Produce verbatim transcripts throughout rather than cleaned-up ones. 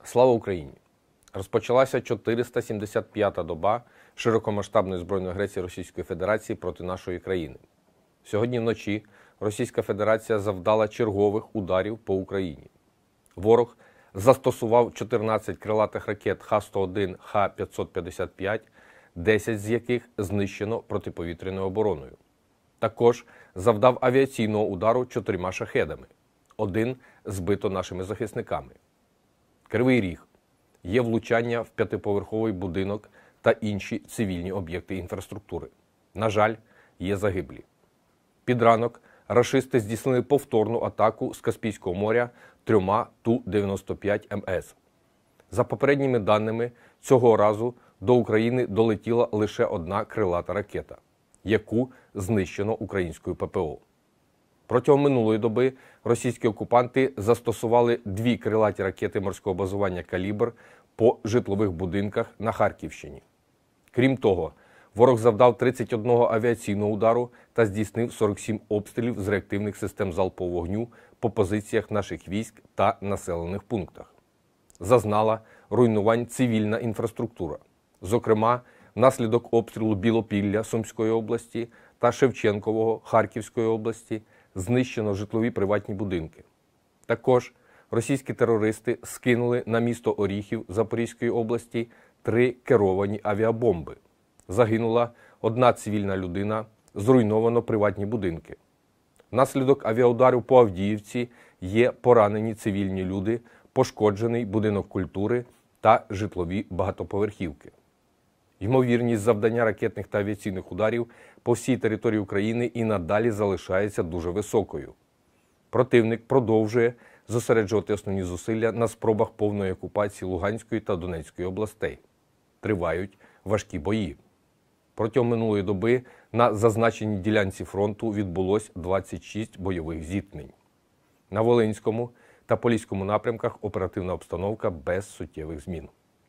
Слава Україні! Розпочалася чотириста сімдесят п'ята доба широкомасштабної збройної агресії Російської Федерації проти нашої країни. Сьогодні вночі Російська Федерація завдала чергових ударів по Україні. Ворог застосував чотирнадцять крилатих ракет Х сто один, Х п'ятсот п'ятдесят п'ять, десять з яких знищено протиповітряною обороною. Також завдав авіаційного удару чотирма шахедами. Один збито нашими захисниками. Кривий Ріг. Є влучання в п'ятиповерховий будинок та інші цивільні об'єкти інфраструктури. На жаль, є загиблі. Під ранок рашисти здійснили повторну атаку з Каспійського моря трьома Ту дев'яносто п'ять Ем Ес. За попередніми даними, цього разу до України долетіла лише одна крилата ракета, яку знищено українською Пе Пе О. Протягом минулої доби російські окупанти застосували дві крилаті ракети морського базування «Калібр» по житлових будинках на Харківщині. Крім того, ворог завдав тридцять один авіаційного удару та здійснив сорок сім обстрілів з реактивних систем залпового вогню по позиціях наших військ та населених пунктах. Зазнала руйнувань цивільна інфраструктура. Зокрема, внаслідок обстрілу Білопілля Сумської області та Шевченкового Харківської області знищено житлові приватні будинки. Також російські терористи скинули на місто Оріхів Запорізької області три керовані авіабомби. Загинула одна цивільна людина, зруйновано приватні будинки. Внаслідок авіаударів по Авдіївці є поранені цивільні люди, пошкоджений будинок культури та житлові багатоповерхівки. Ймовірність завдання ракетних та авіаційних ударів по всій території України і надалі залишається дуже високою. Противник продовжує зосереджувати основні зусилля на спробах повної окупації Луганської та Донецької областей. Тривають важкі бої. Протягом минулої доби на зазначеній ділянці фронту відбулось двадцять шість бойових зіткнень. На Волинському та Поліському напрямках оперативна обстановка без суттєвих змін.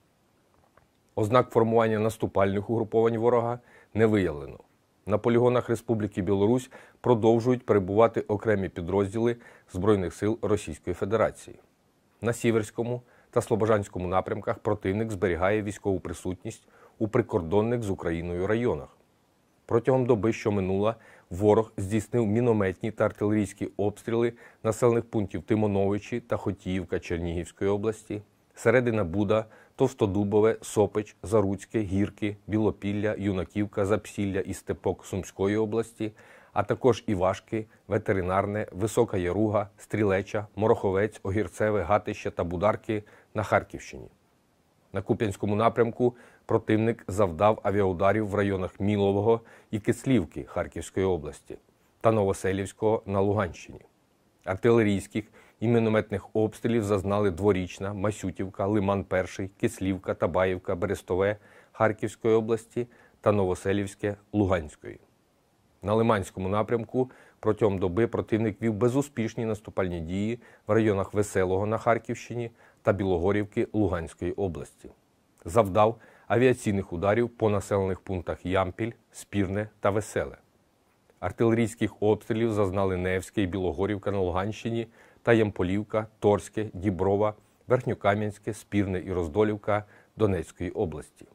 Ознак формування наступальних угруповань ворога не виявлено. На полігонах Республіки Білорусь продовжують перебувати окремі підрозділи Збройних сил Російської Федерації. На Сіверському та Слобожанському напрямках противник зберігає військову присутність у прикордонних з Україною районах. Протягом доби, що минула, ворог здійснив мінометні та артилерійські обстріли населених пунктів Тимоновичі та Хотіївка Чернігівської області, Середина Буда, Товстодубове, Сопич, Заруцьке, Гірки, Білопілля, Юнаківка, Запсілля і Степок Сумської області, а також Івашки, Ветеринарне, Висока Яруга, Стрілеча, Мороховець, Огірцеве, Гатище та Бударки на Харківщині. На Куп'янському напрямку противник завдав авіаударів в районах Мілового і Кислівки Харківської області та Новоселівського на Луганщині. Артилерійських і мінометних обстрілів зазнали Дворічна, Масютівка, Лиман-Перший, Кислівка, Табаївка, Берестове Харківської області та Новоселівське Луганської. На Лиманському напрямку протягом доби противник вів безуспішні наступальні дії в районах Веселого на Харківщині та Білогорівки Луганської області. Завдав авіаційних ударів по населених пунктах Ямпіль, Спірне та Веселе. Артилерійських обстрілів зазнали Невське і Білогорівка на Луганщині та Ямполівка, Торське, Діброва, Верхньокам'янське, Спірне і Роздолівка Донецької області.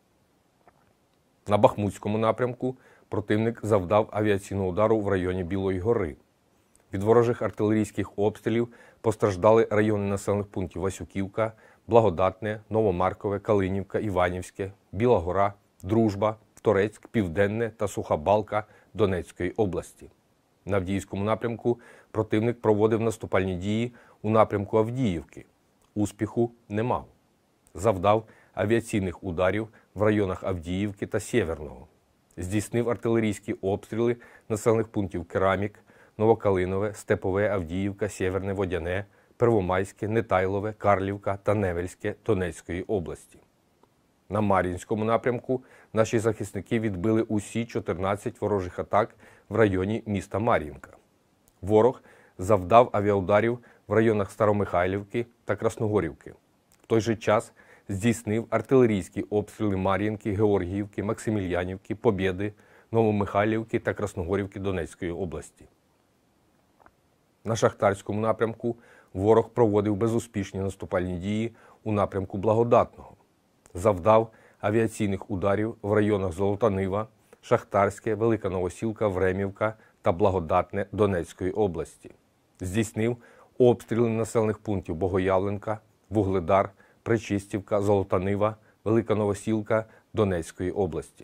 На Бахмутському напрямку противник завдав авіаційного удару в районі Білої гори. Від ворожих артилерійських обстрілів постраждали райони населених пунктів Васюківка, Благодатне, Новомаркове, Калинівка, Іванівське, Біла гора, Дружба, Торецьк, Південне та Суха Балка Донецької області. На Авдіївському напрямку противник проводив наступальні дії у напрямку Авдіївки. Успіху не мав. Завдав авіаційних ударів в районах Авдіївки та Сєверного. Здійснив артилерійські обстріли населених пунктів Керамік, Новокалинове, Степове, Авдіївка, Сєверне, Водяне, Первомайське, Нетайлове, Карлівка та Невельське Донецької області. На Мар'їнському напрямку наші захисники відбили усі чотирнадцять ворожих атак в районі міста Мар'їнка. Ворог завдав авіаударів в районах Старомихайлівки та Красногорівки. В той же час здійснив артилерійські обстріли Мар'їнки, Георгіївки, Максимільянівки, Побєди, Новомихайлівки та Красногорівки Донецької області. На Шахтарському напрямку ворог проводив безуспішні наступальні дії у напрямку Благодатного. Завдав авіаційних ударів в районах Золота Нива, Шахтарське, Велика Новосілка, Времівка та Благодатне Донецької області. Здійснив обстріли населених пунктів Богоявленка, Вугледар, Пречистівка, Золота Нива, Велика Новосілка Донецької області.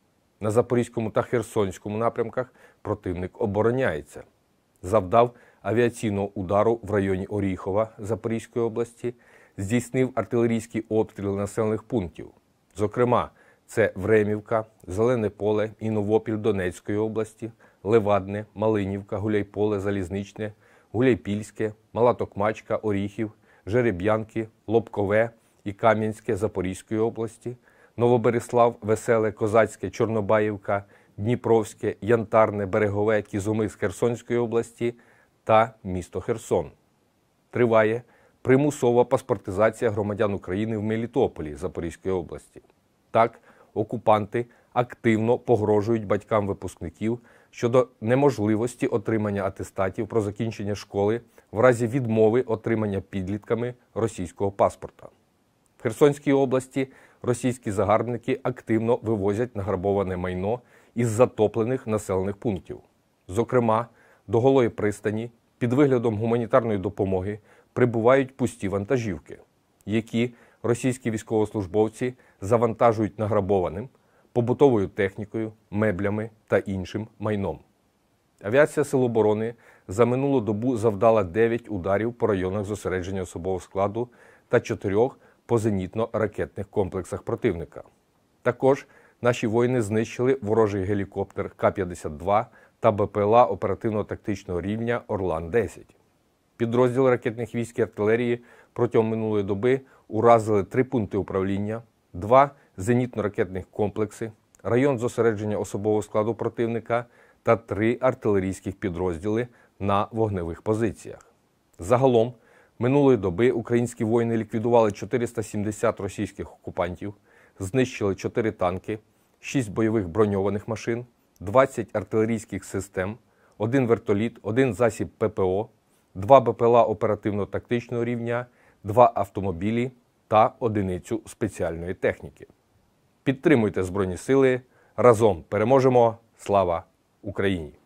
На Запорізькому та Херсонському напрямках противник обороняється. Завдав авіаційного удару в районі Оріхова Запорізької області, здійснив артилерійські обстріли населених пунктів. Зокрема, це Времівка, Зелене Поле і Новопіль Донецької області, Левадне, Малинівка, Гуляйполе, Залізничне, Гуляйпільське, Мала Токмачка, Оріхів, Жереб'янки, Лобкове і Кам'янське Запорізької області, Новоберислав, Веселе, Козацьке, Чорнобаївка, Дніпровське, Янтарне, Берегове, Кізумис Херсонської області та місто Херсон. Триває примусова паспортизація громадян України в Мелітополі Запорізької області. Так, окупанти активно погрожують батькам випускників щодо неможливості отримання атестатів про закінчення школи в разі відмови отримання підлітками російського паспорта. В Херсонській області російські загарбники активно вивозять награбоване майно із затоплених населених пунктів. Зокрема, до Голої пристані під виглядом гуманітарної допомоги прибувають пусті вантажівки, які російські військовослужбовці завантажують награбованим, побутовою технікою, меблями та іншим майном. Авіація Сил оборони за минулу добу завдала дев'ять ударів по районах зосередження особового складу та чотирьох по зенітно-ракетних комплексах противника. Також наші воїни знищили ворожий гелікоптер Ка п'ятдесят два та Бе Пе Ел А оперативно-тактичного рівня Орлан десять. Підрозділи ракетних військ і артилерії протягом минулої доби уразили три пункти управління, два зенітно-ракетних комплекси, район зосередження особового складу противника та три артилерійських підрозділи на вогневих позиціях. Загалом, минулої доби українські воїни ліквідували чотириста сімдесят російських окупантів, знищили чотири танки, шість бойових броньованих машин, двадцять артилерійських систем, один вертоліт, один засіб Пе Пе О, два Бе Пе Ел А оперативно-тактичного рівня, два автомобілі та одиницю спеціальної техніки. Підтримуйте Збройні Сили. Разом переможемо. Слава Україні!